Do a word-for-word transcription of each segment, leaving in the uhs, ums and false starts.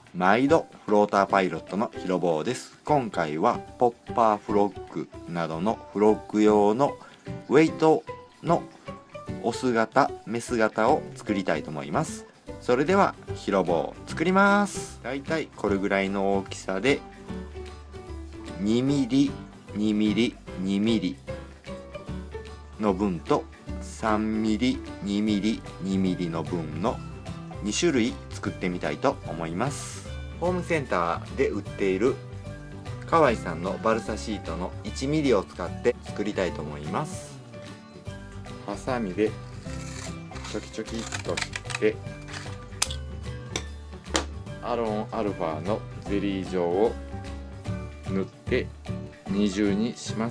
毎度フローターパイロットのひろぼうです。今回はポッパーフロッグなどのフロッグ用のウェイトのオス型メス型を作りたいと思います。それではひろぼう作ります。だいたいこれぐらいの大きさでにミリ、にミリ、にミリの分とさんミリ、にミリ、にミリの分のに種類作ってみたいと思います。ホームセンターで売っている河合さんのバルサシートのいちミリを使って作りたいと思います。ハサミでチョキチョキっと切ってアロンアルファのゼリー状を塗って二重にします。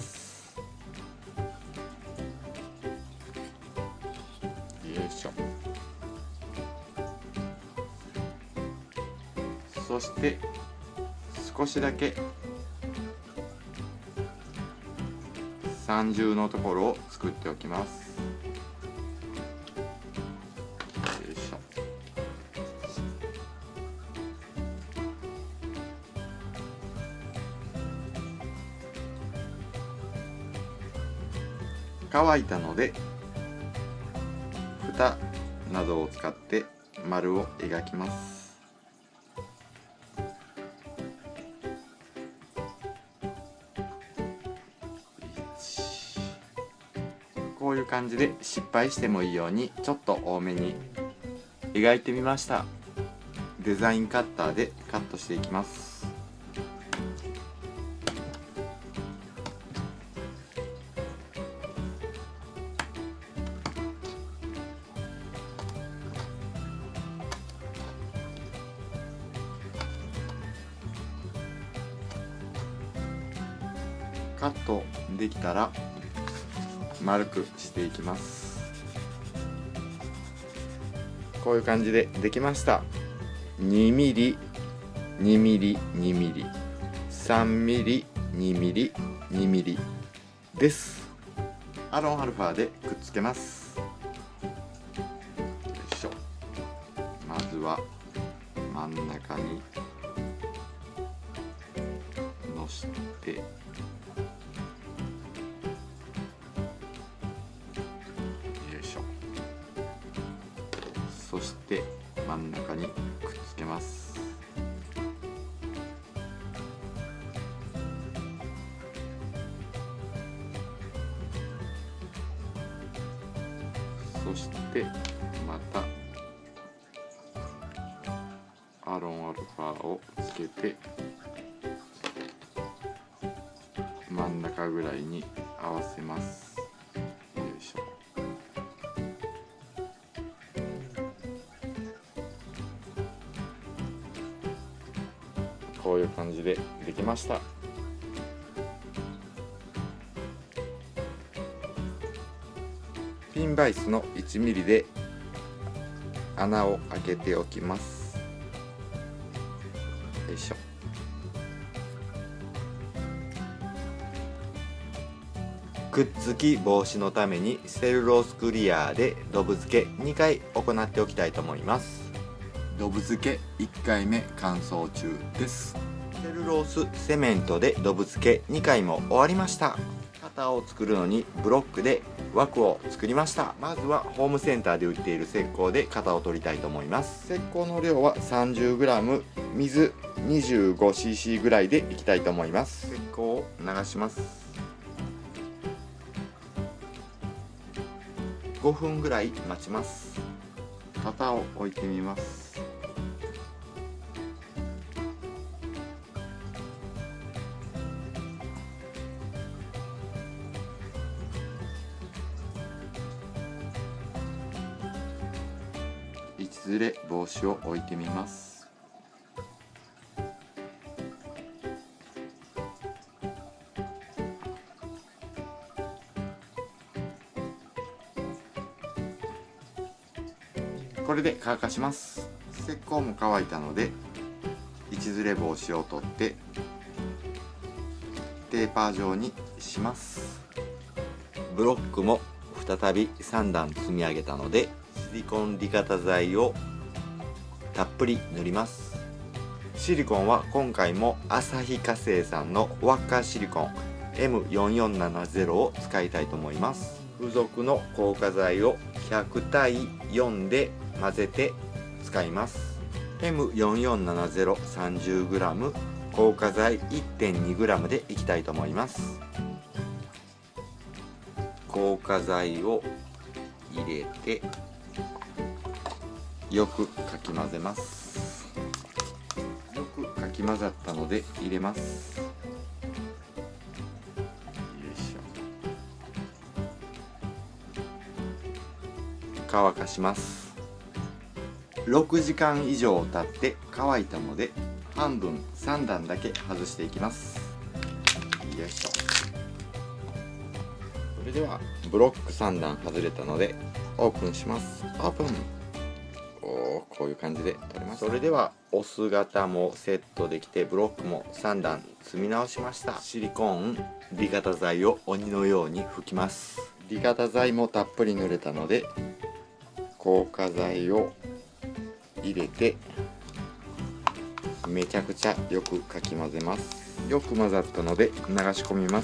よいしょ。そして少しだけ三重のところを作っておきます。よいしょ。乾いたので蓋などを使って丸を描きます。こういう感じで失敗してもいいようにちょっと多めに描いてみました。デザインカッターでカットしていきます。カットできたら丸くしていきます。こういう感じでできました。にミリ、にミリ、にミリ、さんミリ、にミリ、にミリです。アロンアルファでくっつけます。よいしょ。まずは真ん中にのして、そして真ん中にくっつけます。そしてまたアロンアルファをつけて真ん中ぐらいに合わせます。よいしょ。こういう感じでできました。ピンバイスのいちミリで穴を開けておきます。よいしょ。くっつき防止のためにセルロースクリアでドブ漬けにかい行っておきたいと思います。ドブ漬けいっかいめ乾燥中です。セルロースセメントでドブ漬けにかいも終わりました。型を作るのにブロックで枠を作りました。まずはホームセンターで売っている石膏で型を取りたいと思います。石膏の量は さんじゅうグラム、 水 にじゅうごシーシー ぐらいでいきたいと思います。石膏を流します。ごふんぐらい待ちます。型を置いてみます。位置ずれ防止を置いてみます。これで乾かします。石膏も乾いたので位置ずれ防止を取ってテーパー状にします。ブロックも再びさん段積み上げたのでシリコン利型剤をたっぷり塗ります。 シリコンは今回も旭化成さんのワッカーシリコン エムよんよんななゼロ を使いたいと思います。付属の硬化剤をひゃくたいよんで混ぜて使います。 エムよんよんななゼロ さんじゅうグラム 硬化剤 いってんにグラム でいきたいと思います。硬化剤を入れてよくかき混ぜます。よくかき混ざったので入れます。よいしょ。乾かします。ろくじかん以上経って乾いたので半分さん段だけ外していきます。よいしょ。それではブロックさん段外れたのでオープンします。オープン。おー、こういう感じで取れました。それではオス型もセットできてブロックもさん段積み直しました。シリコーンリ型剤を鬼のように拭きます。リ型剤もたっぷり塗れたので硬化剤を入れてめちゃくちゃよくかき混ぜます。よく混ざったので流し込みます。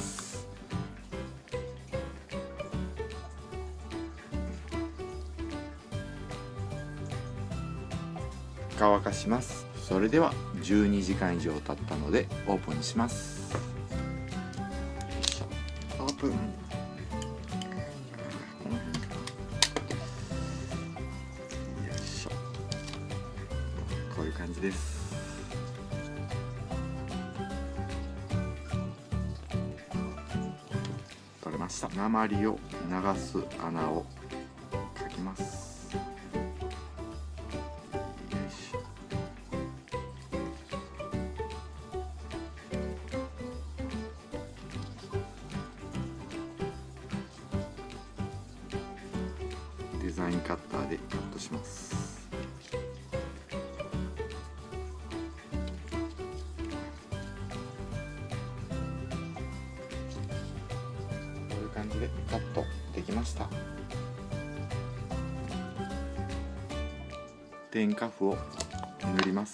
乾かします。それではじゅうにじかん以上経ったのでオープンします。オープン。よいしょ。こういう感じです。取れました。鉛を流す穴をかきます。デザインカッターでカットします。こういう感じでカットできました。電化布を塗ります。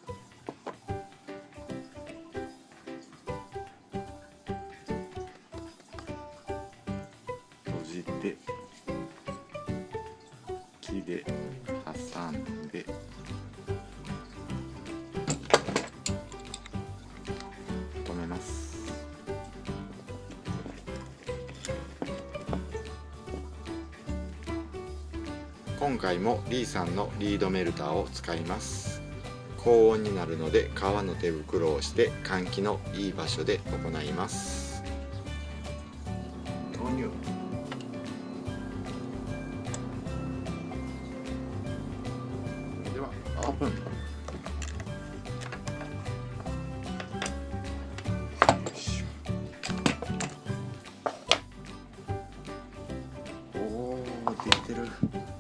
閉じて木で挟んで留めます。今回もリーさんのリードメルターを使います。高温になるので革の手袋をして換気のいい場所で行います。投入。ではオープン。おお、できてる。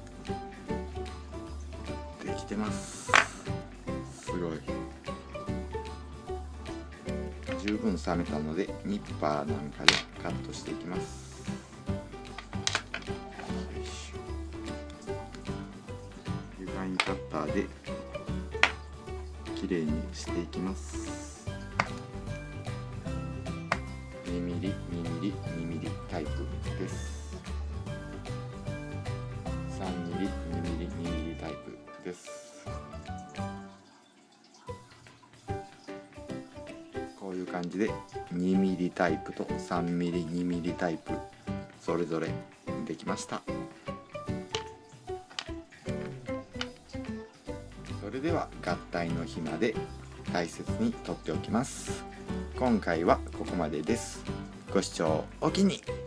できてます。すごい。十分冷めたのでニッパーなんかでカットしていきます。デザインカッターできれいにしていきます。にミリ、にミリ、にミリタイプです。さんミリ、にミリ、にミリタイプです。こういう感じでにミリタイプとさんミリ、にミリタイプそれぞれできました。それでは合体の日まで大切に取っておきます。今回はここまでです。ご視聴おきに。